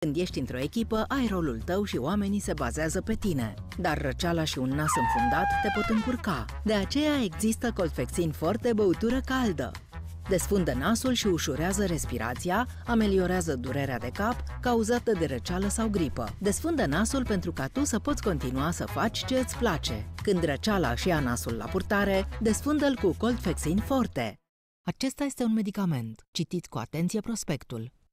Când ești într-o echipă, ai rolul tău și oamenii se bazează pe tine. Dar răceala și un nas înfundat te pot încurca. De aceea există Colfexin Forte, băutură caldă. Desfundă nasul și ușurează respirația, ameliorează durerea de cap cauzată de răceală sau gripă. Desfundă nasul pentru ca tu să poți continua să faci ce îți place. Când răceala își ia nasul la purtare, desfundă-l cu Colfexin Forte. Acesta este un medicament. Citiți cu atenție prospectul.